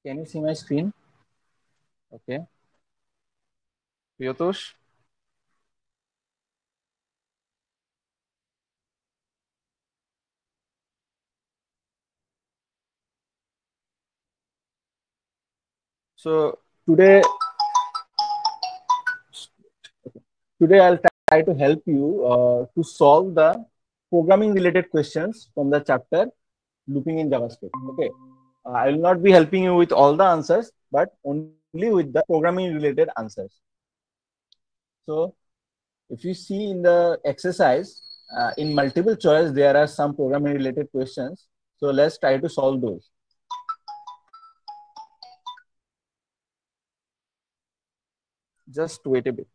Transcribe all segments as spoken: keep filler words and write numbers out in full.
Can you see my screen? Okay. Piyush? So today, today I'll try to help you uh, to solve the programming related questions from the chapter looping in JavaScript. Okay. Uh, I will not be helping you with all the answers, but only with the programming related answers. So if you see in the exercise, uh, in multiple choice, there are some programming related questions. So let's try to solve those. Just wait a bit.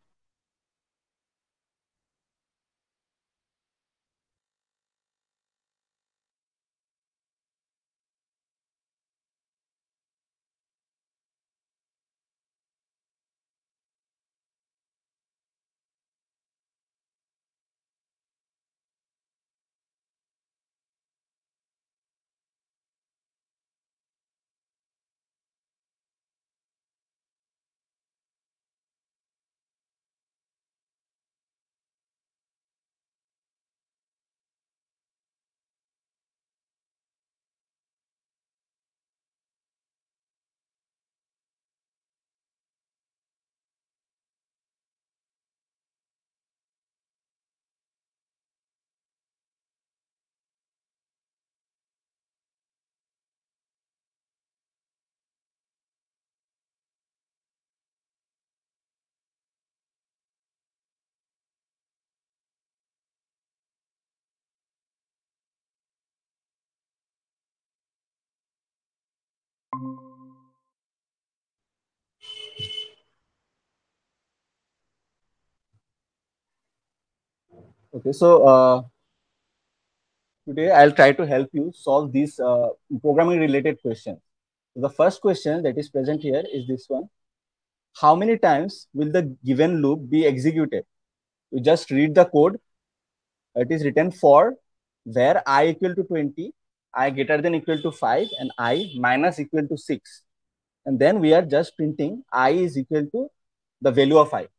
Okay, so uh, today I'll try to help you solve these uh, programming related questions. So the first question that is present here is this one. How many times will the given loop be executed? You just read the code. It is written for where I equal to twenty, I greater than equal to five, and I minus equal to six. And then we are just printing I is equal to the value of I.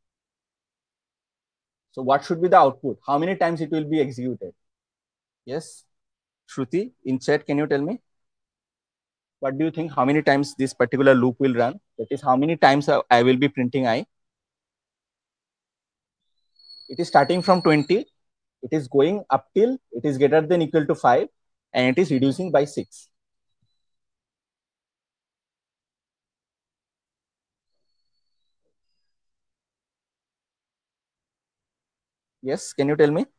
So what should be the output? How many times it will be executed? Yes, Shruti, in chat, can you tell me? What do you think? How many times this particular loop will run? That is, how many times I will be printing I? It is starting from twenty. It is going up till it is greater than equal to five, and it is reducing by six. Yes, can you tell me?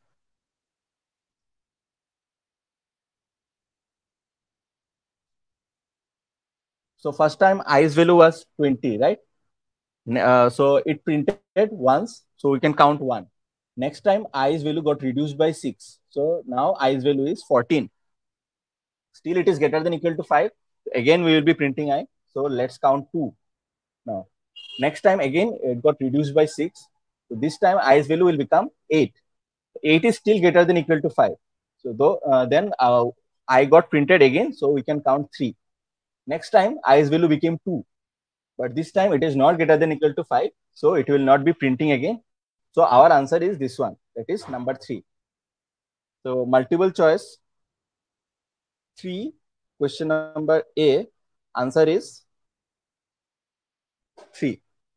So first time I's value was twenty, right? Uh, so it printed once, so we can count one. Next time I's value got reduced by six. So now I's value is fourteen. Still it is greater than equal to five. Again, we will be printing I. So let's count two now. Next time again, it got reduced by six. So this time I's value will become eight. eight is still greater than equal to five. So though, uh, then uh, I got printed again. So we can count three. Next time I's value became two. But this time it is not greater than equal to five. So it will not be printing again. So our answer is this one. That is number three. So multiple choice three. Question number A. Answer is three.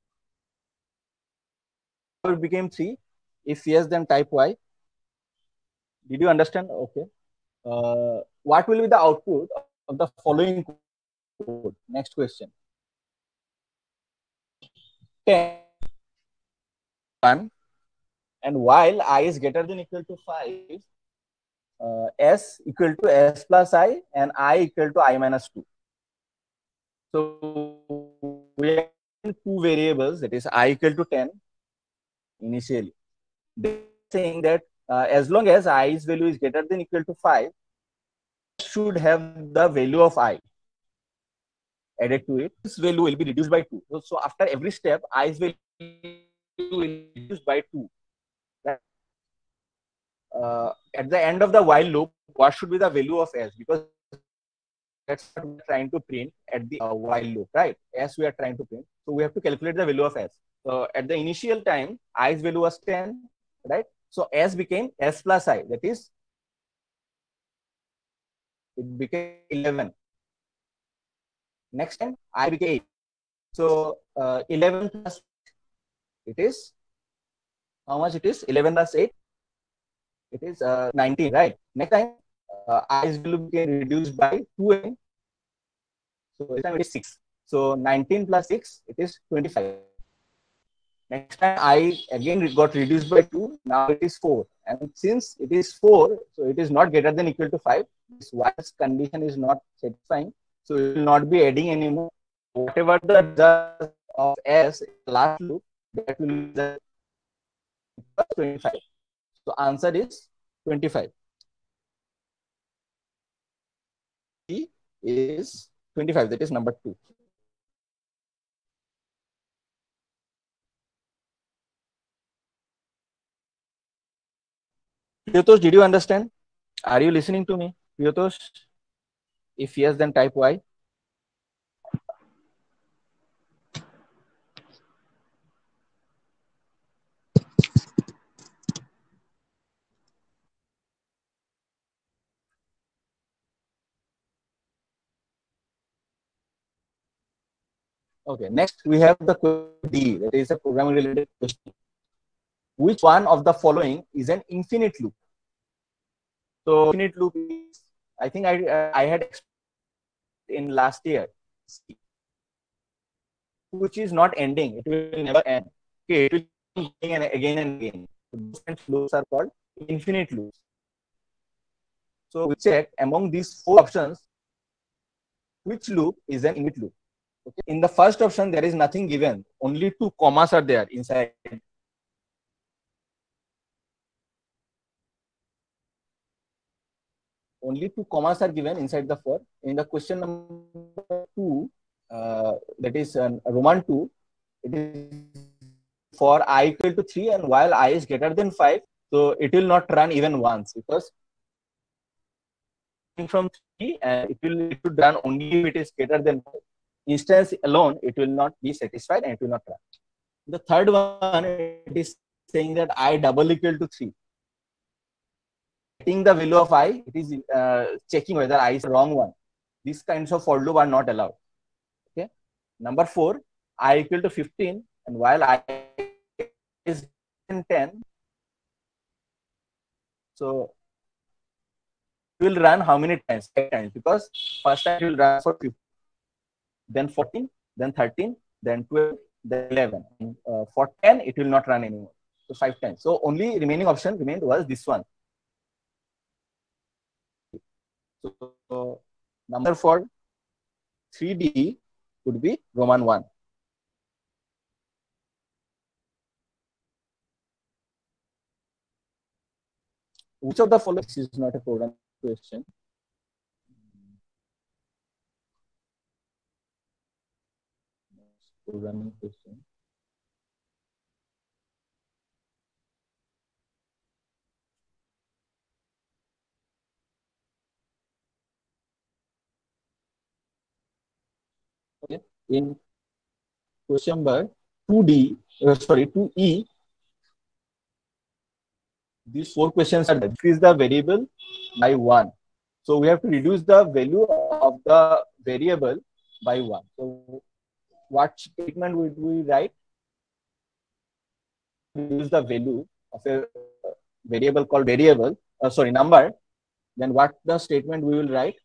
It became three. If yes, then type Y. Did you understand? Okay. Uh, what will be the output of the following code? Next question. ten, one, and while I is greater than equal to five, uh, S equal to S plus I and I equal to I minus two. So we have two variables, that is I equal to ten initially. They're saying that uh, as long as I's value is greater than equal to five, should have the value of I added to it. This value will be reduced by two. So, so after every step, I's value will be reduced by two. Right? Uh, at the end of the while loop, what should be the value of S? Because that's what we're trying to print at the uh, while loop, right? S we are trying to print. So we have to calculate the value of S. So at the initial time, I's value was ten, right? So S became S plus I, that is, it became eleven. Next time, I became eight. So uh, eleven plus it is, how much it is? eleven plus eight, it is uh, nineteen, right? Next time, uh, I's value became reduced by two again. So this time it is six. So nineteen plus six, it is twenty-five. Next time I again got reduced by two, now it is four. And since it is four, so it is not greater than equal to five. This while's condition is not satisfying. So it will not be adding anymore. Whatever the result of S last loop, that will be the twenty-five. So answer is twenty-five. E is twenty-five, that is number two. Priyatosh, did you understand? Are you listening to me, Priyatosh? If yes, then type Y. Okay, next we have the question D, that is a programming related question. Which one of the following is an infinite loop? So infinite loop is, I think I uh, I had in last year, which is not ending. It will never end. Okay, it will keep going again and again. Different loops are called infinite loops. So we check among these four options, which loop is an infinite loop. Okay. In the first option, there is nothing given. Only two commas are there inside. Only two commas are given inside the for. In the question number two, uh, that is uh, Roman two, it is for I equal to three, and while I is greater than five, so it will not run even once, because from three, and it will, it will run only if it is greater than five. Instance alone, it will not be satisfied and it will not run. The third one, it is saying that I double equal to three. Getting the value of I, it is uh, checking whether I is the wrong one. These kinds of for loop are not allowed. Okay. Number four, I equal to fifteen, and while I is ten, so it will run how many times? Eight times, because first time it will run for fifteen, then fourteen, then thirteen, then twelve, then eleven. And, uh, for ten, it will not run anymore. So five times. So only remaining option remained was this one. So number for three D would be Roman one. Which of the following is not a program question? Programming question. Okay. In question number two D, uh, sorry, two E, these four questions are decrease the variable by one. So we have to reduce the value of the variable by one. So what statement would we write? Reduce the value of a variable called variable, uh, sorry, number. Then what the statement we will write?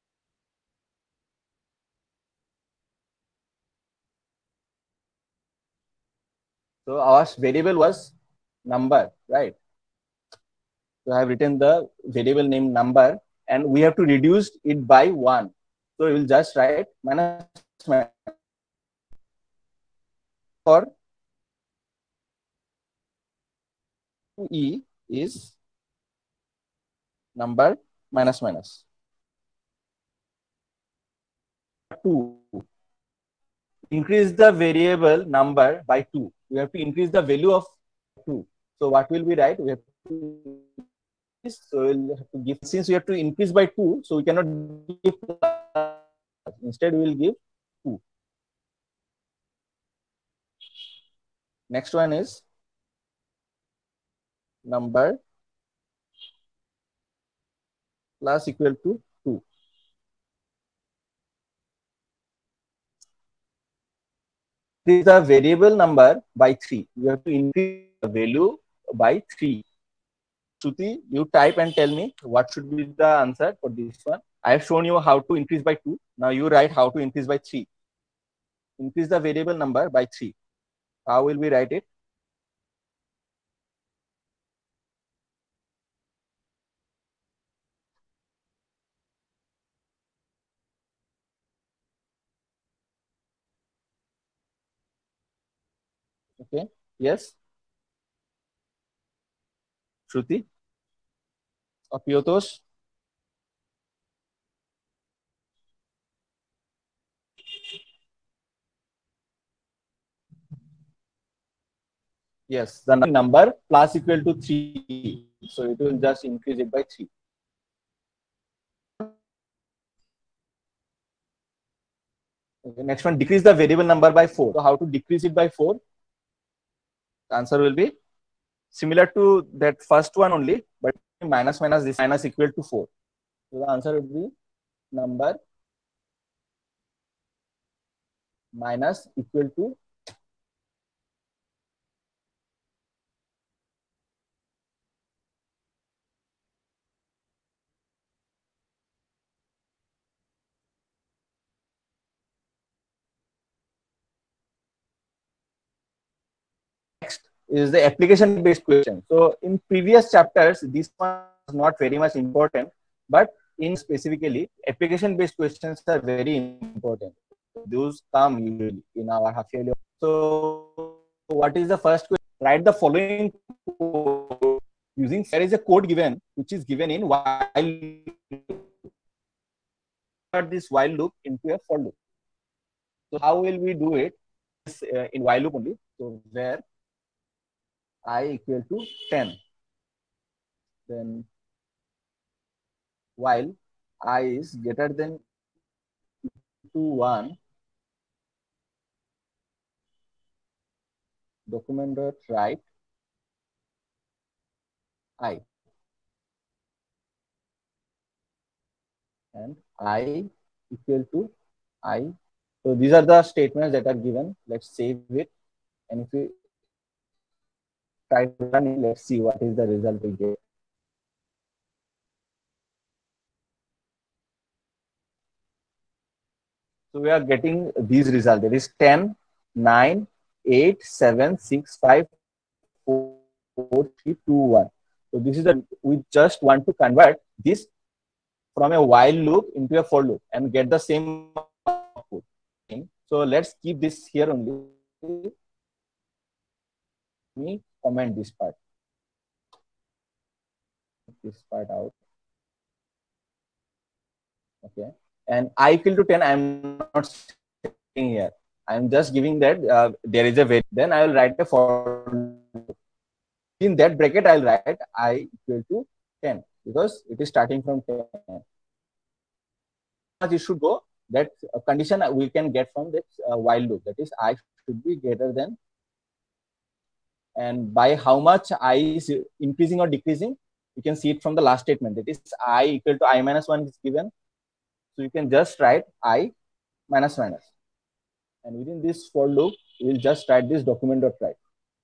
So our variable was number, right? So I have written the variable name number, and we have to reduce it by one. So we will just write minus minus for two E is number minus minus. two. Increase the variable number by two. We have to increase the value of two. So what will we write? We have to So we'll have to give, since we have to increase by two, so we cannot give plus. Instead, we will give two. Next one is number plus equal to two. This is the variable number by three. You have to increase the value by three. Shruti, you type and tell me what should be the answer for this one. I have shown you how to increase by two. Now you write how to increase by three. Increase the variable number by three. How will we write it? Okay. Yes. Shruti or Piotosh? Yes. The number plus equal to three. So it will just increase it by three. Okay. Next one, decrease the variable number by four. So how to decrease it by four? The answer will be similar to that first one only, but minus minus this minus equal to four. So the answer would be number minus equal to is the application based question. So in previous chapters, this one is not very much important, but in specifically application based questions are very important. Those come usually in our half yearly. So what is the first question? Write the following code using, there is a code given which is given in while this while loop into a for loop. So how will we do it? Uh, in while loop only. So where I equal to ten, then while I is greater than to one, document dot write I, and I equal to I. So these are the statements that are given. Let's save it, and if we try to run it, let's see what is the result we get. So we are getting these results. That is ten, nine, eight, seven, six, five, four, three, two, one. So this is the, we just want to convert this from a while loop into a for loop and get the same output. So let's keep this here only. Let me comment this part. This part out. Okay. And I equal to ten, I'm not saying here. I'm just giving that uh, there is a variable. Then I will write a for loop. In that bracket, I'll write I equal to ten because it is starting from ten. It should go, that condition we can get from that uh, while loop, that is I should be greater than, and by how much I is increasing or decreasing, you can see it from the last statement, that is I equal to I minus one is given. So you can just write I minus minus, and within this for loop you will just write this document dot write,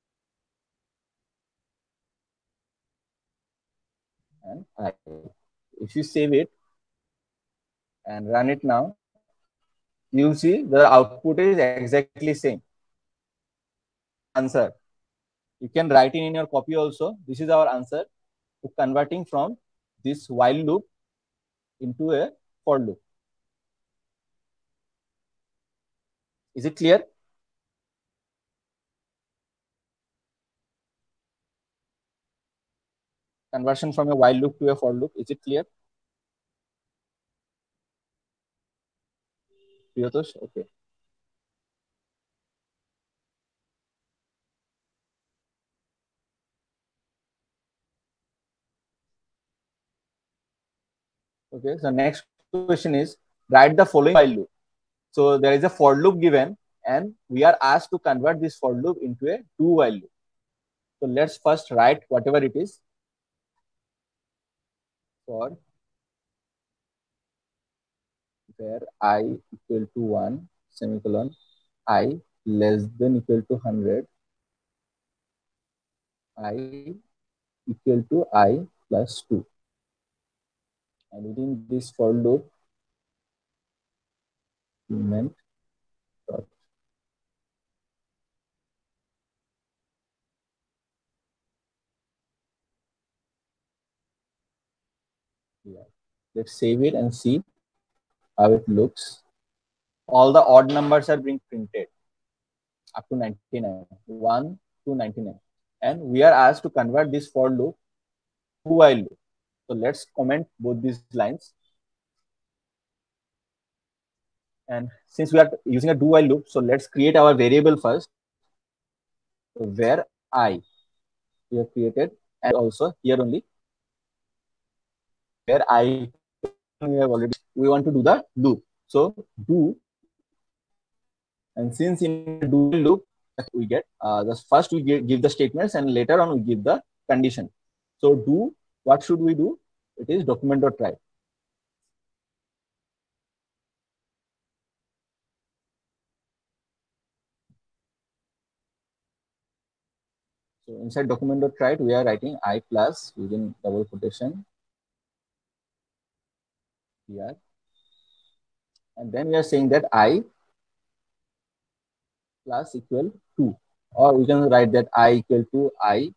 and I, if you save it and run it now, you'll see the output is exactly same. Answer you can write in in your copy also. This is our answer to converting from this while loop into a for loop. Is it clear? Conversion from a while loop to a for loop. Is it clear? Priyatosh? Okay. Okay, so next question is write the following while loop. So there is a for loop given and we are asked to convert this for loop into a do while loop. So let's first write whatever it is. For where I equal to one semicolon I less than equal to one hundred, I equal to I plus two. And within this for loop, element dot here. Let's save it and see how it looks. All the odd numbers are being printed up to ninety-nine, one to ninety-nine. And we are asked to convert this for loop to while loop. So let's comment both these lines. And since we are using a do while loop, so let's create our variable first. So where I we have created, and also here only where I we have already we want to do the loop. So do, and since in do loop we get uh, the first we give, give the statements and later on we give the condition. So do, what should we do? It is document.try. So inside document.try we are writing I plus within double quotation here, and then we are saying that I plus equal to, or we can write that I equal to I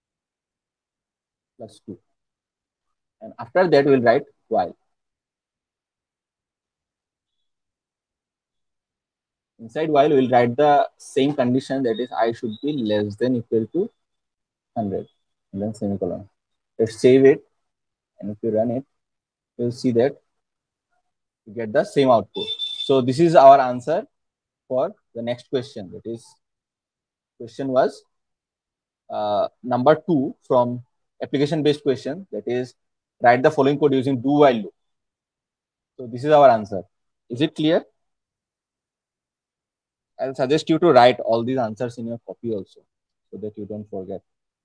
plus two, and after that we'll write while. Inside while we'll write the same condition, that is I should be less than equal to one hundred, and then semicolon. Let's save it, and if you run it, you'll see that you get the same output. So this is our answer for the next question. That is, question was uh, number two from application based question, that is write the following code using do while loop. So this is our answer. Is it clear? I'll suggest you to write all these answers in your copy also, so that you don't forget.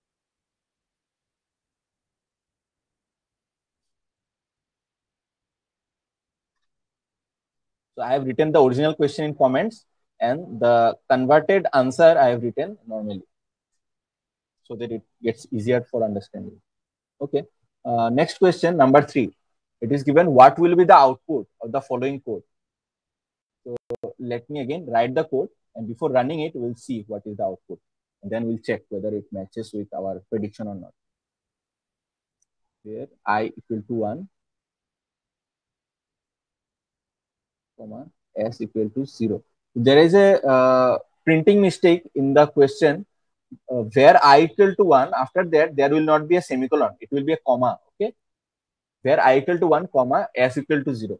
So I have written the original question in comments, and the converted answer I have written normally, so that it gets easier for understanding. Okay. Uh, next question, number three. It is given what will be the output of the following code. So let me again write the code, and before running it, we'll see what is the output, and then we'll check whether it matches with our prediction or not. Here I equal to one, comma s equal to zero. There is a uh, printing mistake in the question. Uh, where I equal to one, after that there will not be a semicolon, it will be a comma. Okay, where I equal to one, comma s equal to zero.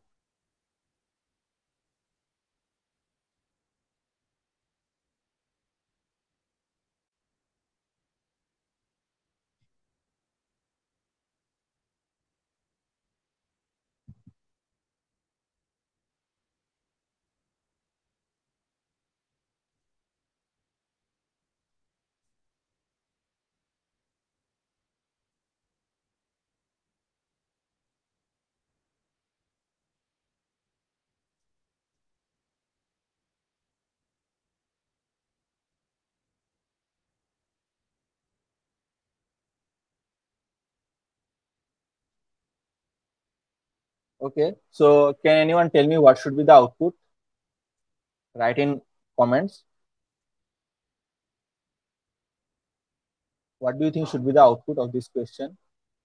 Okay, so can anyone tell me what should be the output? Write in comments. What do you think should be the output of this question?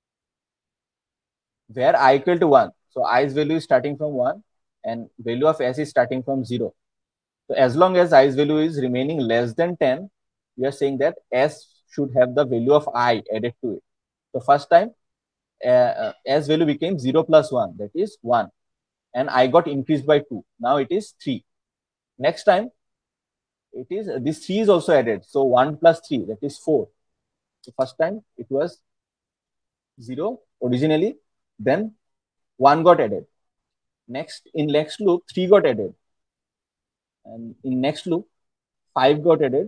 Where I equal to one, so i's value is starting from one and value of s is starting from zero. So as long as i's value is remaining less than ten, we are saying that s should have the value of I added to it. So first time uh, s value became zero plus one, that is one, and I got increased by two. Now it is three. Next time it is uh, this three is also added, so one plus three, that is four. So first time it was zero originally, then one got added. Next, in next loop, three got added. And in next loop, five got added.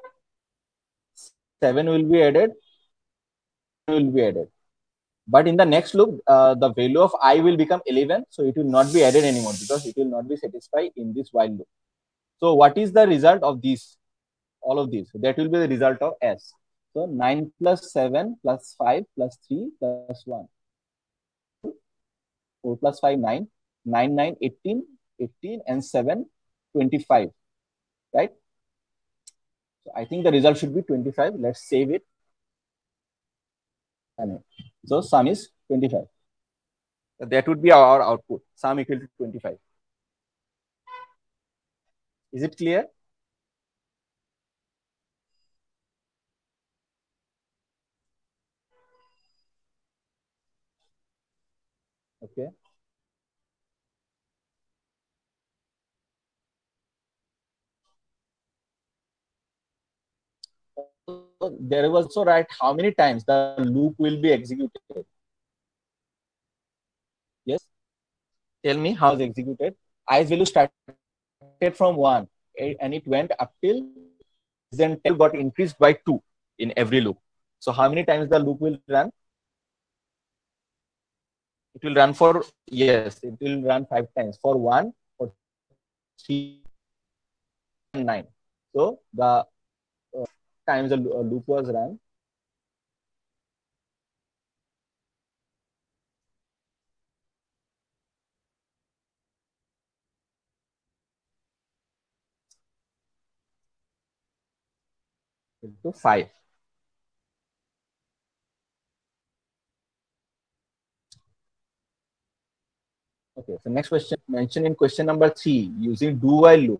seven will be added. will be added. But in the next loop, uh, the value of I will become eleven. So it will not be added anymore because it will not be satisfied in this while loop. So what is the result of this? All of these. That will be the result of S. So nine plus seven plus five plus three plus one. four plus five, nine. nine, nine, eighteen. eighteen and seven, twenty-five. Right? So I think the result should be twenty-five. Let's save it. So sum is twenty-five. That would be our output. Sum equal to twenty-five. Is it clear? Okay. So there was also right how many times the loop will be executed. Yes. Tell me how is executed. I's value started from one and it went up till then got increased by two in every loop. So how many times the loop will run? It will run for, yes, it will run five times for one, for three, and nine. So the uh, times the loop was run. To five. Okay, so next question mentioned in question number three, using do while loop.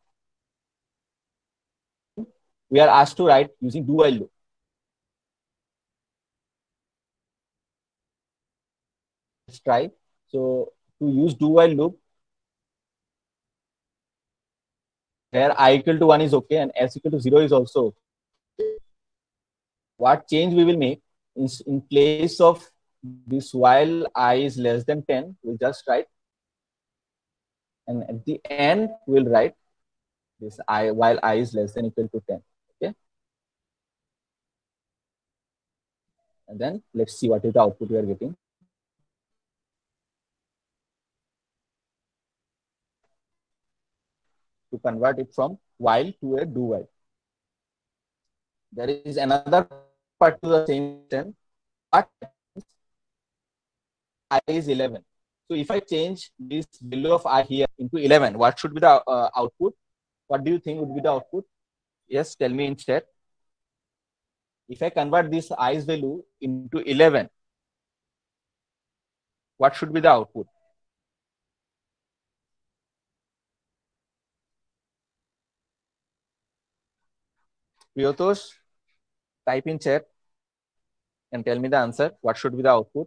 We are asked to write using do while loop. Let's try. So to use do while loop, where I equal to one is okay and S equal to zero is also okay. What change we will make is in place of this while I is less than ten, we'll just write. And at the end, we'll write this I while I is less than equal to ten. Okay. And then let's see what is the output we are getting. To convert it from while to a do while. There is another part to the same thing. What I is eleven. So if I change this value of I here into eleven, what should be the uh, output? What do you think would be the output? Yes, tell me in chat. If I convert this I's value into eleven, what should be the output? Priyotosh, type in chat and tell me the answer. What should be the output?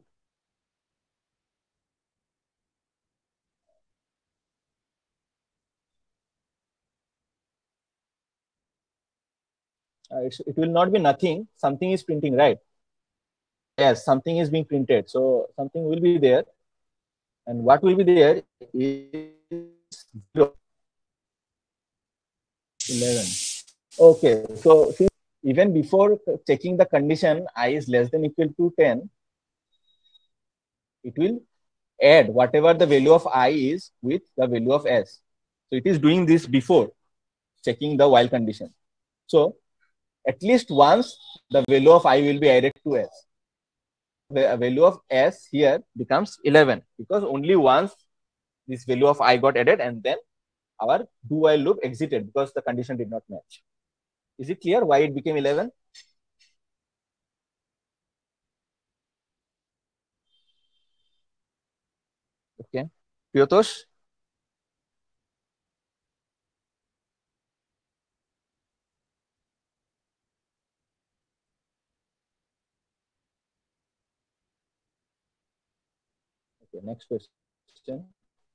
Uh, it will not be nothing. Something is printing, right? Yes, something is being printed. So something will be there. And what will be there is zero. eleven. Okay, so since even before checking the condition I is less than equal to ten, it will add whatever the value of I is with the value of S. So it is doing this before checking the while condition. So at least once the value of I will be added to S. The value of S here becomes eleven because only once this value of I got added and then our do while loop exited because the condition did not match. Is it clear why it became eleven? Okay. Priyotosh? Okay, next question.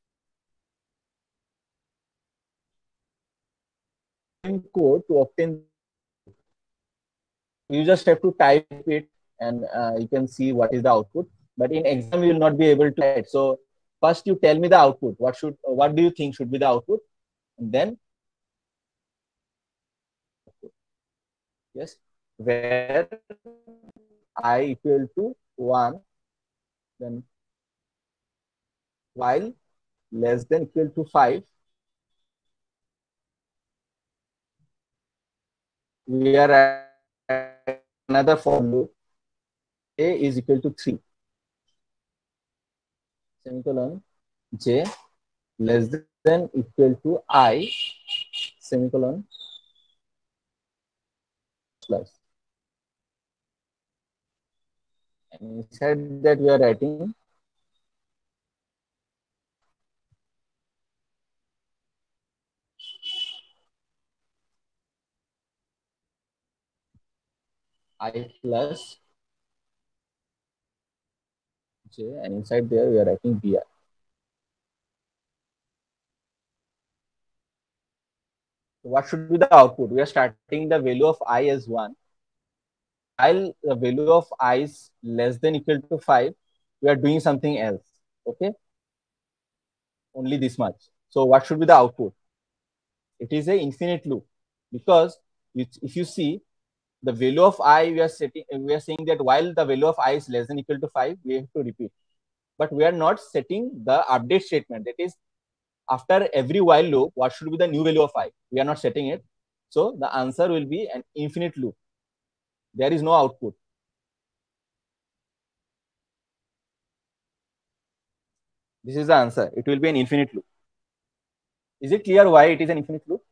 Code to obtain, you just have to type it and uh, you can see what is the output. but in exam you will not be able to write. So first you tell me the output. What should, what do you think should be the output? And then, yes, where I equal to one, then while less than equal to five, we are another for loop. A is equal to three. Semicolon J less than equal to I, semicolon plus. And inside that we are writing I plus J, and inside there we are writing B R. So what should be the output? We are starting the value of I as one. While the value of I is less than equal to five, we are doing something else. Okay, only this much. So what should be the output? It is a infinite loop, because if you see the value of I, we are setting, we are saying that while the value of I is less than equal to five, we have to repeat. But we are not setting the update statement. That is, after every while loop, what should be the new value of I? We are not setting it. So the answer will be an infinite loop. There is no output. This is the answer. It will be an infinite loop. Is it clear why it is an infinite loop?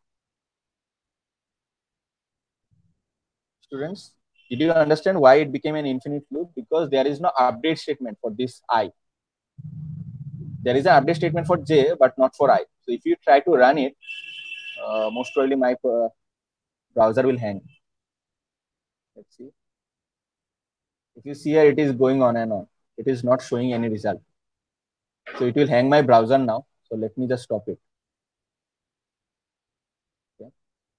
Students, did you understand why it became an infinite loop? Because there is no update statement for this I. There is an update statement for J, but not for I. So if you try to run it, uh, most probably my uh, browser will hang. Let's see. If you see here, it is going on and on. It is not showing any result. So it will hang my browser now. So let me just stop it. Okay.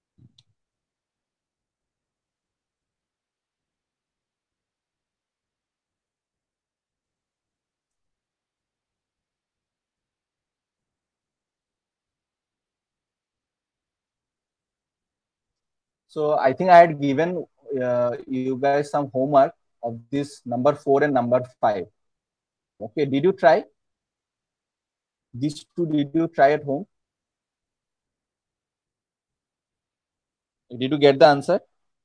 So I think I had given uh, you guys some homework of this number four and number five. Okay, did you try? These two, did you try at home? Did you get the answer?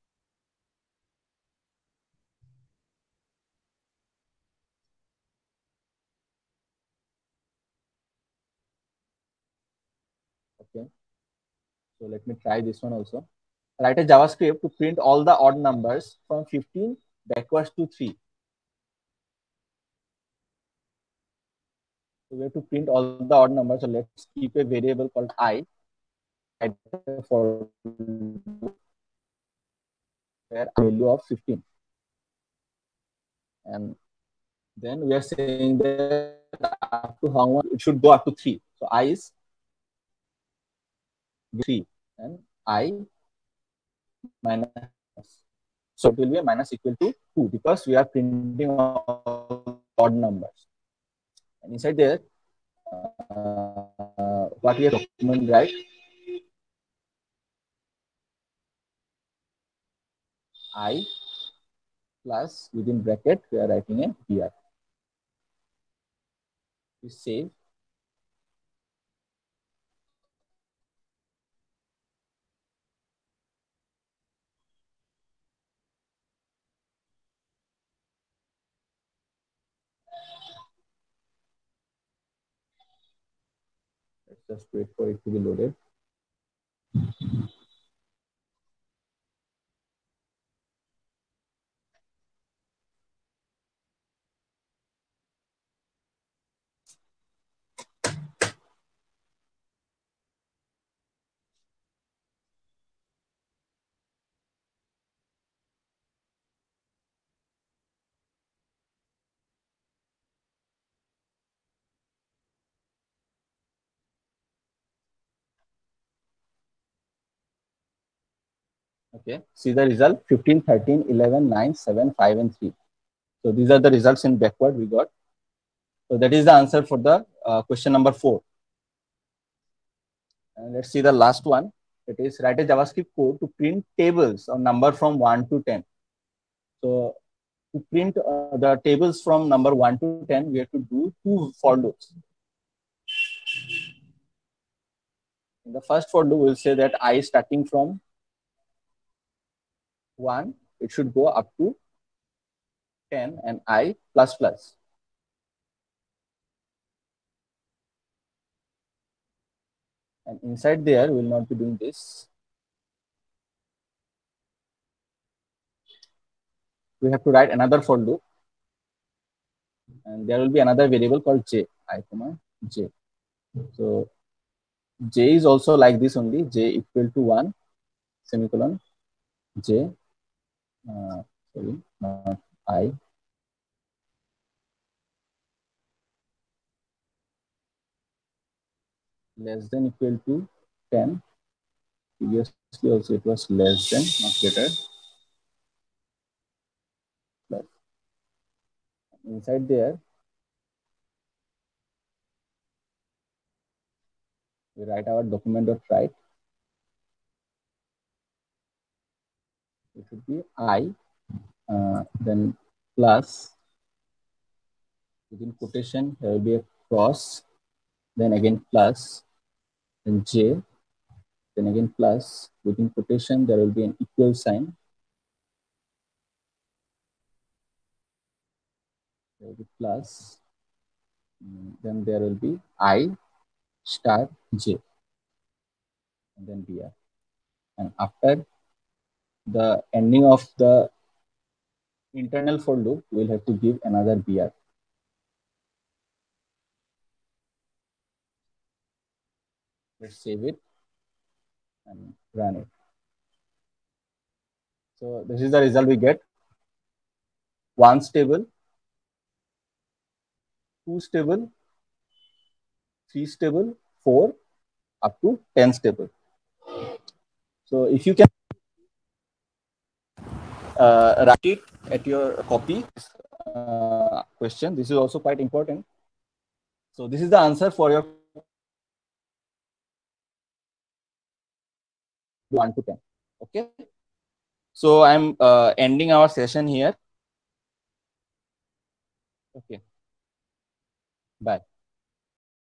Okay, so let me try this one also. Write a JavaScript to print all the odd numbers from fifteen backwards to three. So we have to print all the odd numbers. So let's keep a variable called I for where value of fifteen. And then we are saying that up to how much it should go up to three. So I is three and I minus. So it will be a minus equal to two because we are printing all odd numbers. And inside there, uh, what we are document, right? I plus within bracket we are writing a B R. We save. Let's just wait for it to be loaded. Okay, see the result: fifteen, thirteen, eleven, nine, seven, five, and three. So these are the results in backward we got. So that is the answer for the uh, question number four. And let's see the last one. It is write a JavaScript code to print tables or number from one to ten. So to print uh, the tables from number one to ten, we have to do two for loops. In the first for loop, we'll say that I starting from one, it should go up to ten and I plus plus. And inside there, we'll not be doing this. We have to write another for loop. And there will be another variable called j, I comma j. So j is also like this only, j equal to one, semicolon, j, uh, sorry, not I. Less than equal to ten. Previously also it was less than, not greater. Plus. Inside there, we write our document.write. It should be I, uh, then plus, within quotation, there will be a cross, then again plus, then j, then again plus, within quotation, there will be an equal sign. There will be plus, then there will be I star j, and then br. And after the ending of the internal for loop, we'll have to give another br. Let's save it and run it. So this is the result we get. One stable, two stable, three stable, four, up to ten stable. So if you can uh, write it at your copy uh, question, this is also quite important. So this is the answer for your one to ten. Okay. So I'm uh, ending our session here. Okay. Bye.